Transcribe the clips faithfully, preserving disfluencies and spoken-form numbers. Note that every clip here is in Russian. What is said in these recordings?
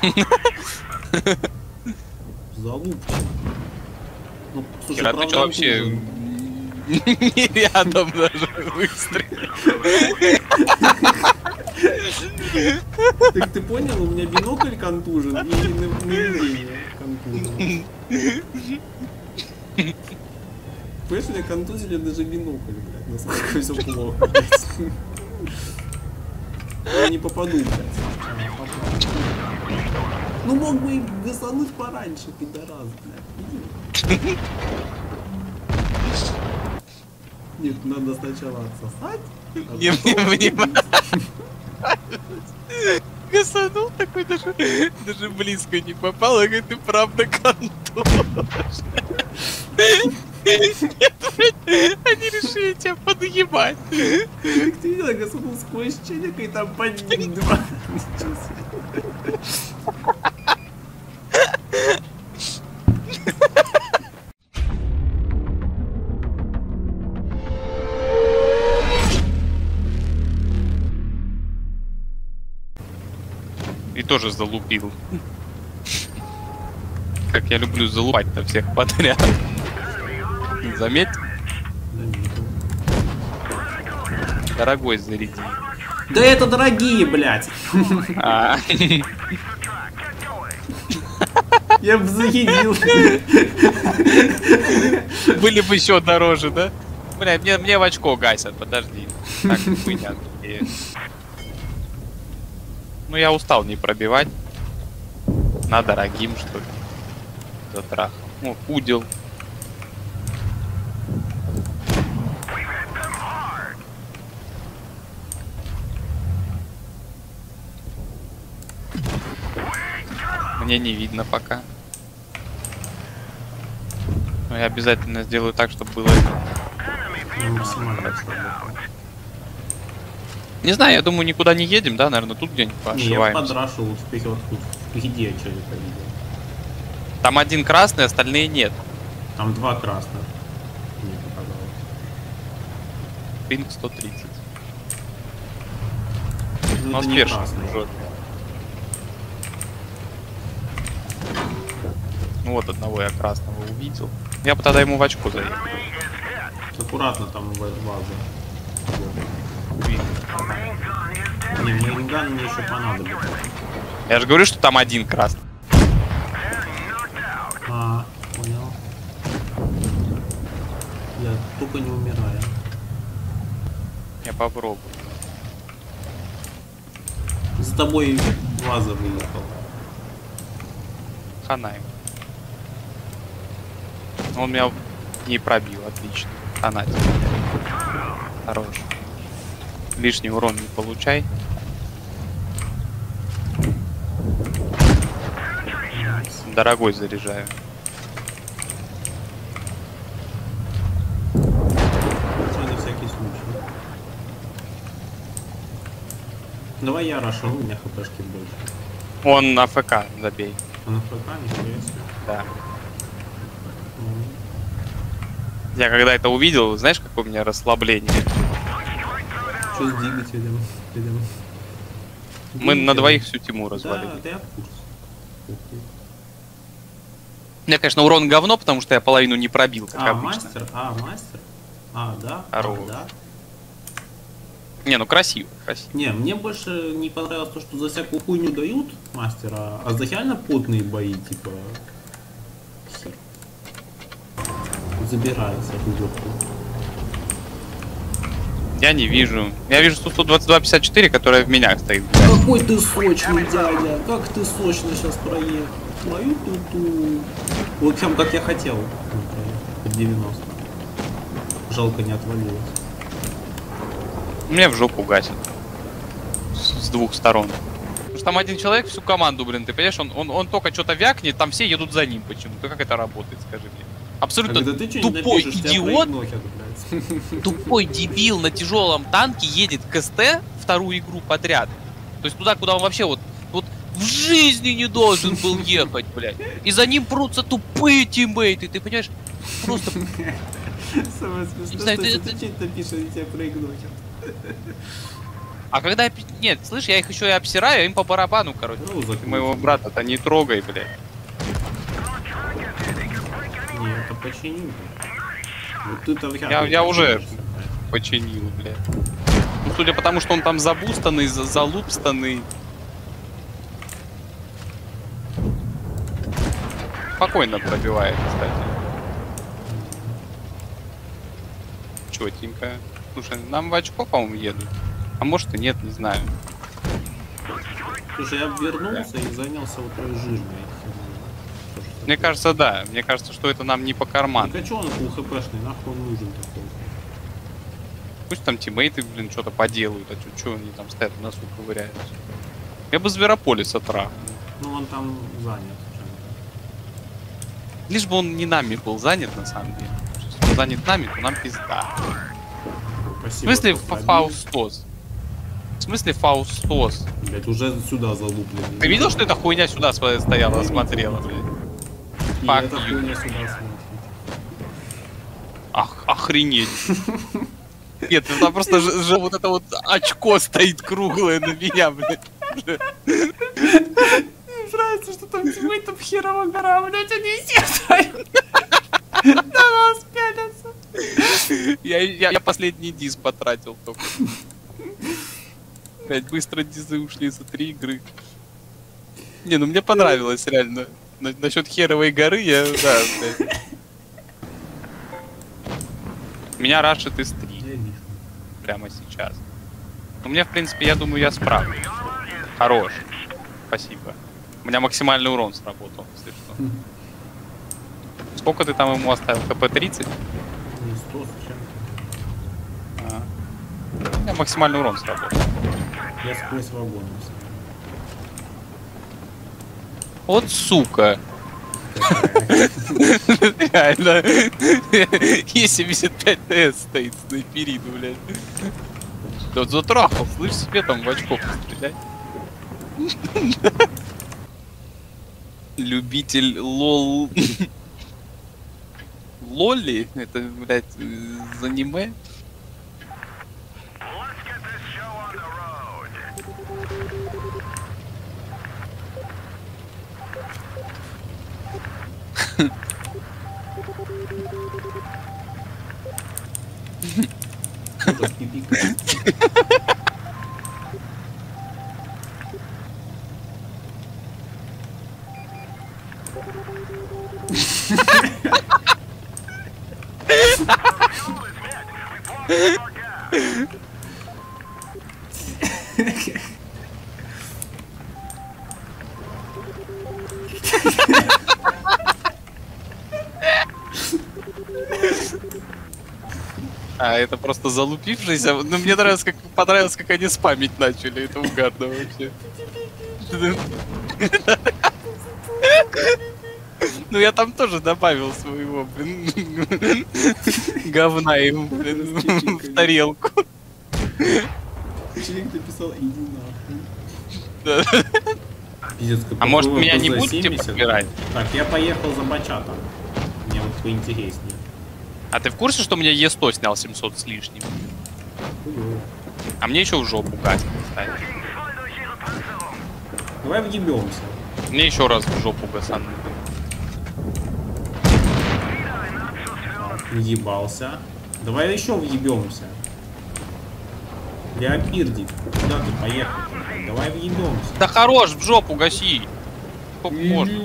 Залупчик. Ну, слушай, Кира, ты что вообще не рядом даже выстрелил? Так ты понял, у меня бинокль контужен и наведение контужен. Понимаешь, меня контузили даже бинокль, блядь, насколько все плохо, блядь. Я не попаду, блядь. Ну мог бы и гасануть пораньше, пидорас, блядь. Нет, надо сначала отсосать. Не понимаю. Гасанул такой, даже, даже близко не попал, а говорит, ты правда контур. Нет, блядь, они решили тебя подъебать. Как ты видела, гасанул сквозь челик и там под ним два. И тоже залупил. Как я люблю залупать-то всех подряд. Заметь? Дорогой, заряди. Да это дорогие, блядь. А. Я бы заедил. Были бы еще дороже, да? Бля, мне, мне в очко гасят, подожди. Так, хуйня. Ну я устал не пробивать. На дорогим, что ли. Затрахал. Ну, удил. Мне не видно пока. Но я обязательно сделаю так, чтобы было. Не знаю, я думаю, никуда не едем, да, наверное, тут где-нибудь пошиваемся. Я подрашивал успехи вот тут. Где что ли повидел? Там один красный, остальные нет. Там два красных. Мне показалось. Пинг сто тридцать. Ну, Но это не спешно. красный. Ну вот одного я красного увидел. Я бы тогда ему в очко заехал. Аккуратно там ваза. Не, мне инган мне еще понадобится. Я же говорю, что там один красный. А, понял. Я только не умираю. Я попробую. За тобой ваза выехал. Хана ему. Он меня не пробил, отлично. Хана тебе. Хорош. Лишний урон не получай. Дорогой заряжаю. Все на всякий случай. Давай я рашу, у меня хпшки больше. Он на ФК забей. А на ФК нихуя себе. Да. Я когда это увидел, знаешь, какое у меня расслабление? Что с двигателем? Мы на двоих всю тьму развалили. Да, да я в курсе. У меня, конечно, урон говно, потому что я половину не пробил, как а, обычно. мастер? А, мастер? А, да? Здорово. А, да? Не, ну красиво, красиво. Не, мне больше не понравилось то, что за всякую хуйню дают мастера, а за реально потные бои, типа... Хер. Забираю всякую жопку. Я не вижу. Я вижу сто двадцать два пятьдесят четыре, которая в меня стоит. Какой ты сочный, дядя! Как ты сочно сейчас проехал! Мою туту. Вот прям как я хотел. Под девяносто. Жалко не отвалилось. Мне в жопу гасит. С, с двух сторон. Потому что там один человек всю команду, блин, ты понимаешь, он, он, он только что-то вякнет, там все едут за ним почему-то. Как это работает, скажи мне? Абсолютно тупой идиот, тупой дебил на тяжелом танке едет к СТ вторую игру подряд. То есть туда, куда он вообще вот, вот в жизни не должен был ехать, блядь. И за ним прутся тупые тиммейты, ты понимаешь? Просто... Самое смешное, что ты напишешь, они тебя проигнорят. А когда я... Нет, слышь, я их еще и обсираю, им по барабану, короче. Ну, моего брата-то не трогай, блядь. Не, это починил. Вот ты-то я, я уже починил, блядь. Ну, судя по тому, что он там забустанный, за залупстанный. Спокойно пробивает, кстати. Четенько. Слушай, нам в очко, по-моему, едут. А может и нет, не знаю. Слушай, я вернулся и занялся вот той жирной. Мне кажется, да. Мне кажется, что это нам не по карману. Так а чё он полхэпэшный? Нахуй он нужен такой? Пусть там тиммейты, блин, что-то поделают. А чё, чё они там стоят, в носу ковыряются? Я бы Зверополиса трахнул. Ну он там занят. Лишь бы он не нами был занят, на самом деле. Если он занят нами, то нам пизда. Спасибо, в смысле Фаустос? В смысле Фаустос? Блять, уже сюда залуплен. Ты видел, что эта хуйня сюда стояла, смотрела, блядь? И эта хуйня сюда смотрит. Ах, охренеть. Нет, это просто же, же вот это вот очко стоит круглое на меня, блядь. Мне нравится, что там тиммейтов херова гора, блядь, они все стоят. На нас пялятся. Я, я, я последний диск потратил только. Блять, быстро дизы ушли за три игры. Не, ну мне понравилось реально. На, насчет херовой горы я, да, блядь. Меня рашит из три. Прямо сейчас. У меня, в принципе, я думаю, я справлюсь. Хорош. Спасибо. У меня максимальный урон сработал, если что. Сколько ты там ему оставил? КП тридцать? Не сто с чем-то. А. У меня максимальный урон сработал. Я сквозь вагон. Вот сука. Реально. Е семьдесят пять ТС стоит снайперину, блядь. Да вот затрахал, слышь, себе там в очков стрелять. Любитель лол... Лоли? Это, блядь, из аниме? А, это просто залупившийся. Ну, мне нравилось, как понравилось, как они спамить начали. Это угарно вообще. Ну, я там тоже добавил своего, блин, говна ему, блин, в тарелку. Человек написал «иди нахуй». Да. Пиздец, а может, меня не будете подбирать? Так, я поехал за бачатом. Мне вот поинтереснее. А ты в курсе, что мне Е сто снял семьсот с лишним? Угу. А мне еще в жопу гасит, кстати. Давай въебемся. Мне еще раз в жопу гасану. Въебался. Давай еще въебемся. Леопирдик, куда ты поехал? Давай въебемся. Да хорош, в жопу гаси. Сколько можно?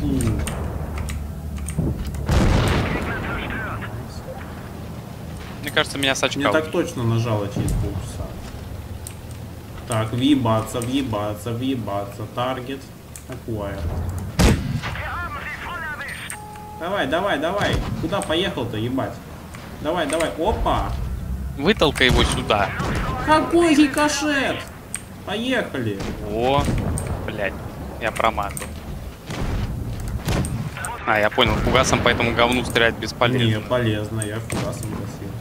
Мне кажется, меня с очка. Мне так точно нажало через полчаса. Так, въебаться, въебаться, въебаться. Таргет. Acquired. Давай, давай, давай. Куда поехал-то, ебать? Давай, давай. Опа! Вытолкай его сюда. Какой рикошет! Поехали! О, блядь, я промазал. А, я понял, фугасом по этому говну стрелять бесполезно. Не, полезно, я фугасом гасил.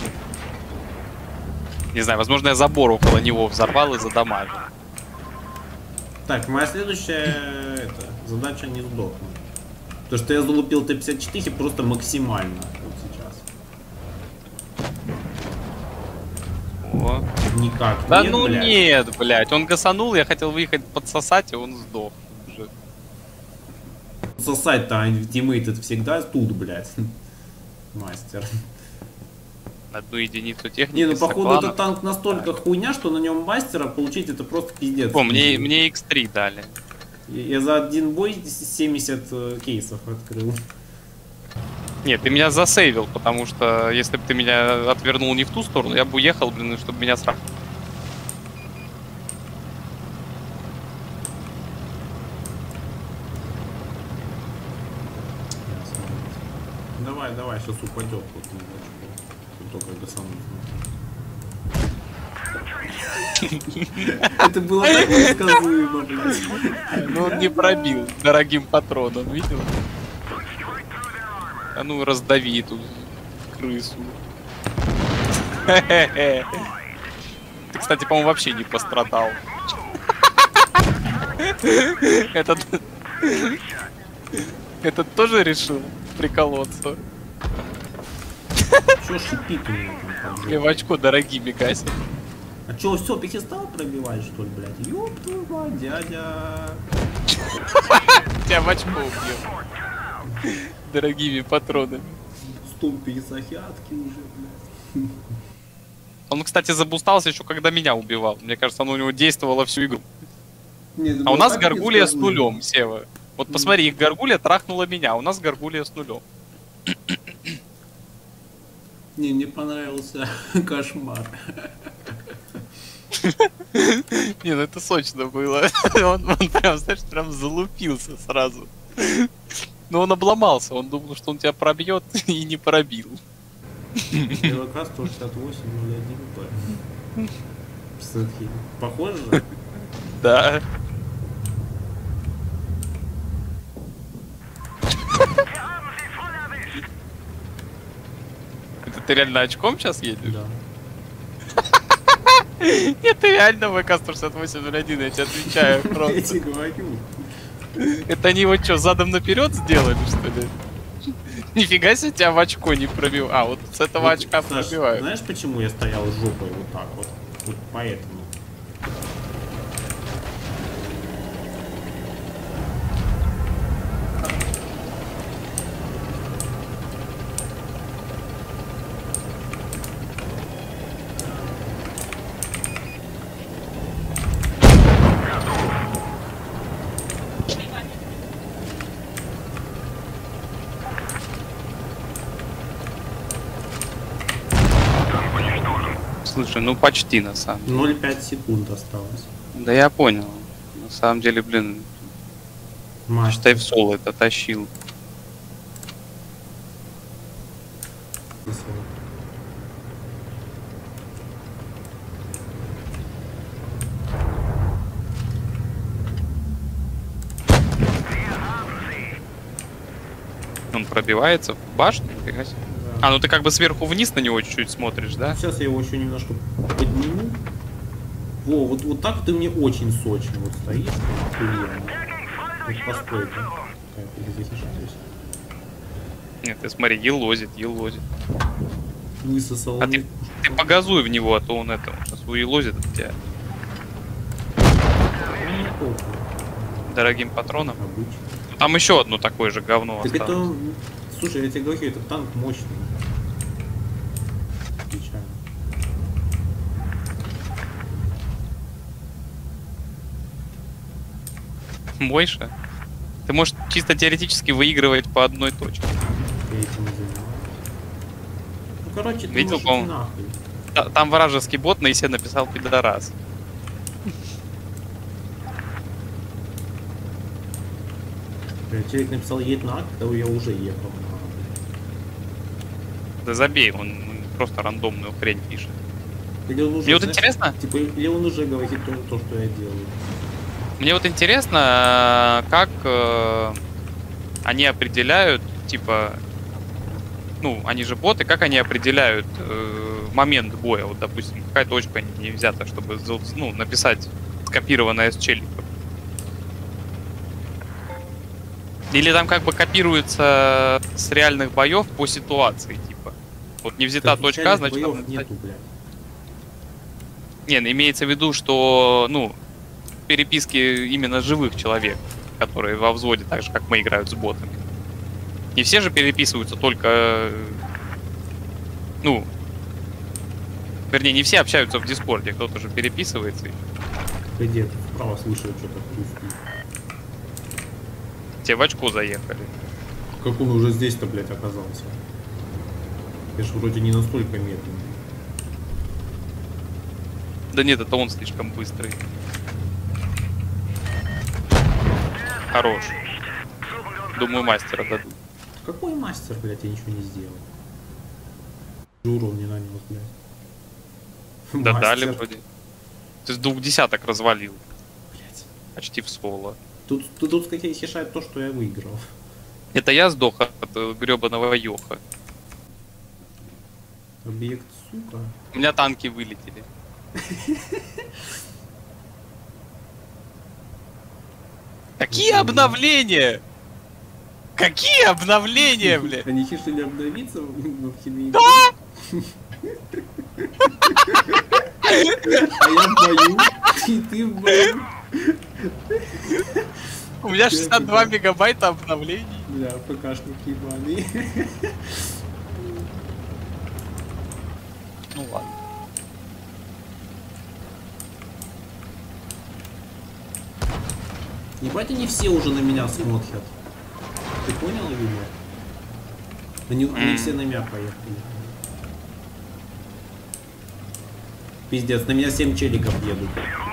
Не знаю, возможно, я забор около него взорвал и задамажил. Так, моя следующая это, задача не сдохнуть. То, что я залупил Т пятьдесят четыре просто максимально вот сейчас. О. Никак. Да нет, ну блядь. нет, блядь. Он гасанул, я хотел выехать подсосать, и он сдох. Уже. Сосать-то ультимейт это всегда тут, блядь. Мастер. Одну единицу техники. Не, ну походу соклана. этот танк настолько да. хуйня, что на нем мастера получить это просто пиздец. О, мне, мне икс три дали. Я за один бой семьдесят кейсов открыл. Нет, ты меня засейвил, потому что если бы ты меня отвернул не в ту сторону, я бы уехал, блин, чтобы меня сразу. Давай, давай, сейчас упадет вот только гасануть. Это было так предсказуемо, блядь. Ну он не пробил дорогим патроном, видел? А ну раздави эту крысу. Ты, кстати, по-моему, вообще не пострадал. Этот... Этот тоже решил приколоться. Чё шипит у меня там? Мне в очко дорогими гасит. А чё, все, перестал пробивать, что ли, блядь? Ёб твою мать, дядя. Тебя в очко убьем. Дорогими патронами. Стол пересахиатки уже, блядь. Он, кстати, забустался еще когда меня убивал. Мне кажется, оно у него действовало всю игру. Нет, а у нас Гаргулия с нулем, Сева. Вот посмотри, их Гаргулия трахнула меня, а у нас Гаргулия с нулем. Не, мне понравился кошмар. Не, ну это сочно было. Он, он прям, знаешь, прям залупился сразу. Но он обломался, он думал, что он тебя пробьет, и не пробил. ЛК сто шестьдесят восемь ноль один П. Похоже же? Да. Это ты реально очком сейчас едешь? Да. Нет, ты реально ВК сто шестьдесят восемь ноль один, я тебе отвечаю просто. Я тебе говорю. Это они его что, задом наперед сделали, что ли? Нифига себе, тебя в очко не пробил. А, вот с этого вот, очка Саш, пробивают. Знаешь, почему я стоял жопой вот так вот? Вот поэтому. Слушай, ну почти на самом деле. ноль целых пять секунд осталось. Да я понял. На самом деле, блин, Мастер. Считай, в соло это тащил. Он пробивается в башню? Да. А, ну ты как бы сверху вниз на него чуть-чуть смотришь, да? Сейчас я его еще немножко подниму. Во, вот, вот так ты мне очень сочно вот стоишь. Вот постой-ка. Нет, ты смотри, елозит, елозит. Высосал. А ты, ты погазуй в него, а то он это, он сейчас уелозит от тебя. Дорогим патроном. Обычно. Там еще одно такое же говно так осталось. Это, слушай, я тебе говорю, этот танк мощный. Печально. Больше? Ты можешь чисто теоретически выигрывать по одной точке. Я этим не занимаюсь. Ну, короче, ты видел, по-моему, там вражеский бот на исе написал пидорас. Человек написал едет на акт, то я уже ехал. Да забей, он просто рандомную хрень пишет. Или он уже, Мне вот знаешь, интересно... Типа, или он уже говорит то, то, что я делаю. Мне вот интересно, как э, они определяют, типа, ну, они же боты, как они определяют э, момент боя. Вот, допустим, какая точка не взята, чтобы, ну, написать скопированное с челиков. Или там как бы копируется с реальных боев по ситуации, типа. Вот не взята так, точка, значит... Боев там... нету, блядь. Не, ну, имеется в виду, что, ну, переписки именно живых человек, которые во взводе, так же, как мы, играют с ботами. Не все же переписываются только... Ну... Вернее, не все общаются в Дискорде, кто-то же переписывается. Где-то вправо слышал что-то хрустит. Те в очко заехали. Как он уже здесь-то, блядь, оказался? Я ж вроде не настолько медленный. Да нет, это он слишком быстрый. Хорош. Думаю, мастера дадут. Какой мастер, блядь, я ничего не сделал. Урон не нанес, блядь. Да Мастер. дали вроде. Ты с двух десяток развалил. Блядь. Почти в соло. Тут, тут, тут какие хешают то, что я выиграл. Это я сдох от гребаного Йоха. Объект, сука. У меня танки вылетели. Какие обновления? Какие обновления, блядь? Они решили обновиться в химии. Да! А я в бою, и ты в бою. У меня шестьдесят два мегабайта обновлений. Бля, ПКшник ебаный. Ну ладно. Ебать, они все уже на меня смотрят. Ты понял, Юля? Они, mm. они все на меня поехали. Пиздец, на меня семь челиков едут.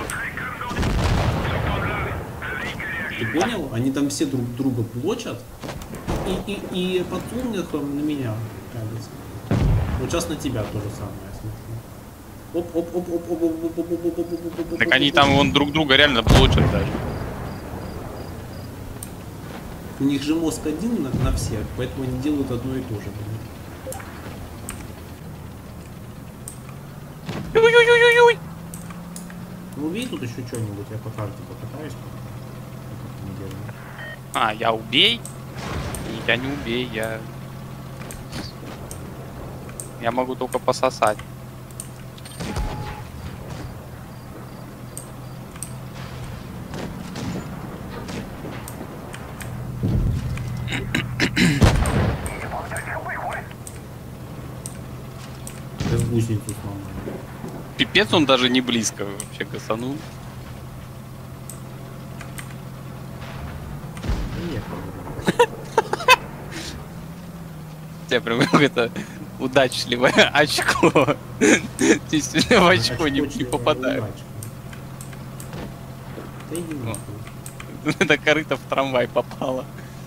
Ты понял? Они там все друг друга блочат. И, и, и подсумником на меня кажется. Вот сейчас на тебя то же самое, я смотрю. Оп, оп, оп, оп, оп, оп, оп, оп, оп, оп, оп, оп, оп. Так они там вон друг друга реально блочат даже. У них же мозг один на, на всех, поэтому они делают одно и то же. Ой-ой-ой-ой-ой! Ну убей тут еще что-нибудь, я по карте покатаюсь. А, я убей? Я не убей, я... Я могу только пососать. Гусеницу сломал. Пипец, он даже не близко вообще косанул. У тебя прям какое-то удачливое очко. Действительно в очко не, не попадаю. Это корыто в трамвай попало.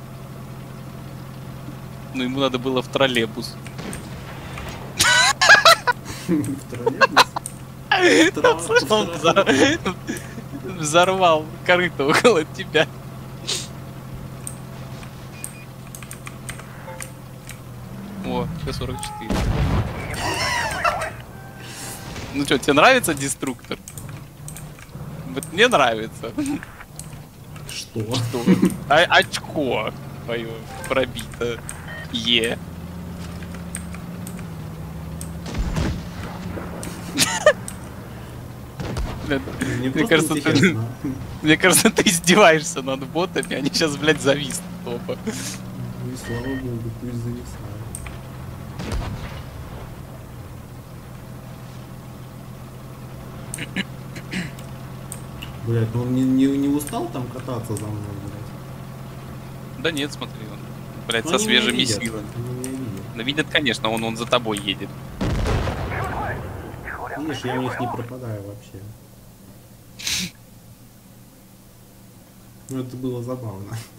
Ну ему надо было в троллейбус. В троллейбус? Взорвал корыто около тебя. О, сейчас сорок четыре. Ну что, тебе нравится деструктор? Вот мне нравится. Что? Что? А, очко твое пробито. Е. Мне, мне кажется, ты, мне кажется, ты издеваешься над ботами, они сейчас, блядь, зависнут оба. Ну и слава богу, пусть зависают. Блядь, ну он не, не, не устал там кататься за мной, блядь? Да нет, смотри, он, блядь, но со свежими силами. Да видят, конечно, он, он за тобой едет. Видишь, я у них не пропадаю вообще. Ну это было забавно.